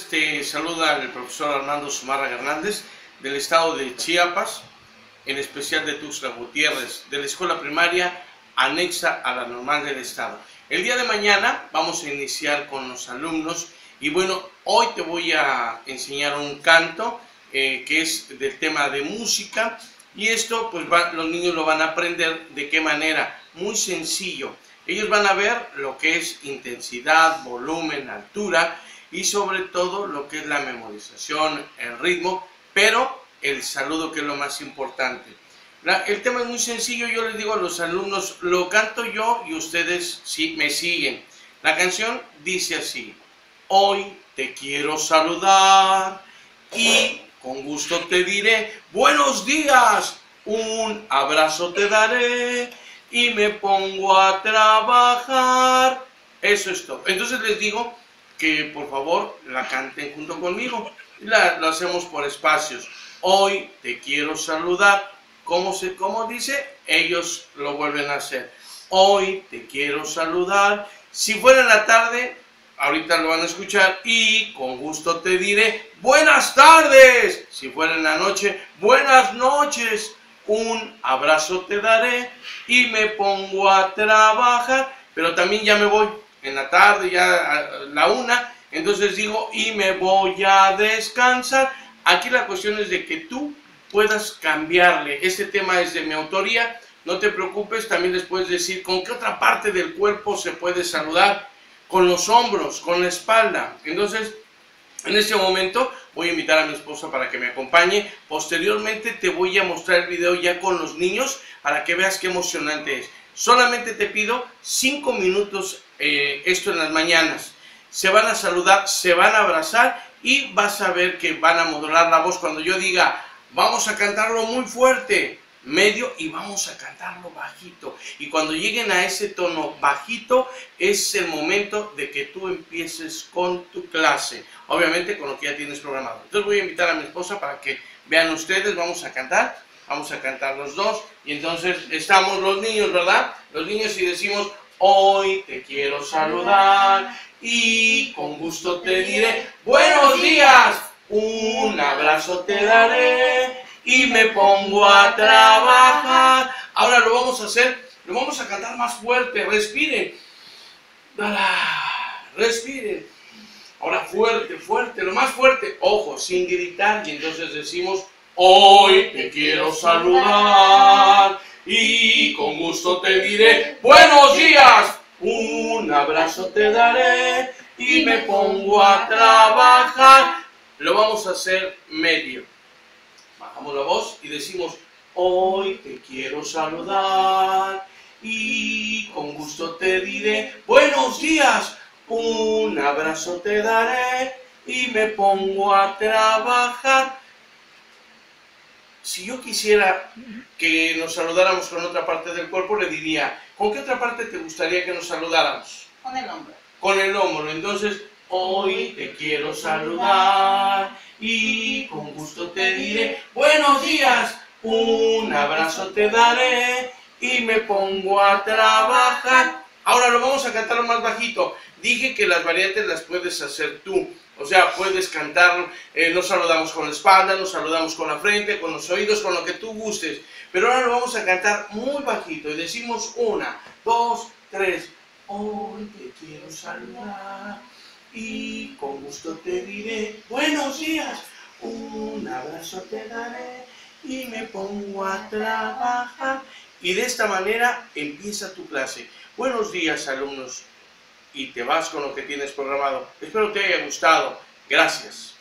te saluda el profesor Armando Zumárraga Hernández del estado de Chiapas, en especial de Tuxtla Gutiérrez, de la escuela primaria anexa a la normal del estado. El día de mañana vamos a iniciar con los alumnos y bueno, hoy te voy a enseñar un canto que es del tema de música y esto pues los niños lo van a aprender de qué manera, muy sencillo. Ellos van a ver lo que es intensidad, volumen, altura y sobre todo lo que es la memorización, el ritmo, pero el saludo que es lo más importante. El tema es muy sencillo, yo les digo a los alumnos, lo canto yo y ustedes sí me siguen. La canción dice así: hoy te quiero saludar y con gusto te diré buenos días, un abrazo te daré y me pongo a trabajar. Eso es todo. Entonces les digo que por favor la canten junto conmigo. Lo hacemos por espacios. Hoy te quiero saludar. ¿Cómo dice? Ellos lo vuelven a hacer. Hoy te quiero saludar. Si fuera en la tarde, ahorita lo van a escuchar y con gusto te diré buenas tardes. Si fuera en la noche, buenas noches. Un abrazo te daré y me pongo a trabajar. Pero también ya me voy en la tarde, ya a la 1. Entonces digo, y me voy a descansar. Aquí la cuestión es de que tú puedas cambiarle. Este tema es de mi autoría. No te preocupes, también les puedes decir con qué otra parte del cuerpo se puede saludar. Con los hombros, con la espalda. Entonces, en este momento voy a invitar a mi esposa para que me acompañe. Posteriormente te voy a mostrar el video ya con los niños para que veas qué emocionante es. Solamente te pido 5 minutos esto en las mañanas. Se van a saludar, se van a abrazar y vas a ver que van a modular la voz cuando yo diga vamos a cantarlo muy fuerte, medio y vamos a cantarlo bajito. Y cuando lleguen a ese tono bajito es el momento de que tú empieces con tu clase. Obviamente con lo que ya tienes programado. Entonces voy a invitar a mi esposa para que vean ustedes, vamos a cantar los dos. Y entonces estamos los niños, ¿verdad? Los niños y decimos hoy te quiero saludar y con gusto te diré buenos días. Un abrazo te daré y me pongo a trabajar. Ahora lo vamos a hacer, lo vamos a cantar más fuerte. Respiren. Respiren. Ahora fuerte, fuerte, lo más fuerte. Ojo, sin gritar. Y entonces decimos, hoy te quiero saludar y con gusto te diré buenos días. Un abrazo te daré y me pongo a trabajar. Lo vamos a hacer medio. Bajamos la voz y decimos, hoy te quiero saludar y con gusto te diré buenos días. Un abrazo te daré y me pongo a trabajar. Si yo quisiera que nos saludáramos con otra parte del cuerpo, le diría, ¿con qué otra parte te gustaría que nos saludáramos? Con el hombro. Con el hombro. Entonces, hoy te quiero saludar y con gusto te diré buenos días. Un abrazo te daré y me pongo a trabajar. Ahora lo vamos a cantar más bajito. Dije que las variantes las puedes hacer tú. O sea, puedes cantar, nos saludamos con la espalda, nos saludamos con la frente, con los oídos, con lo que tú gustes. Pero ahora lo vamos a cantar muy bajito y decimos 1, 2, 3. Hoy te quiero saludar y con gusto te diré buenos días. Un abrazo te daré y me pongo a trabajar. Y de esta manera empieza tu clase. Buenos días, alumnos. Y te vas con lo que tienes programado. Espero te haya gustado. Gracias.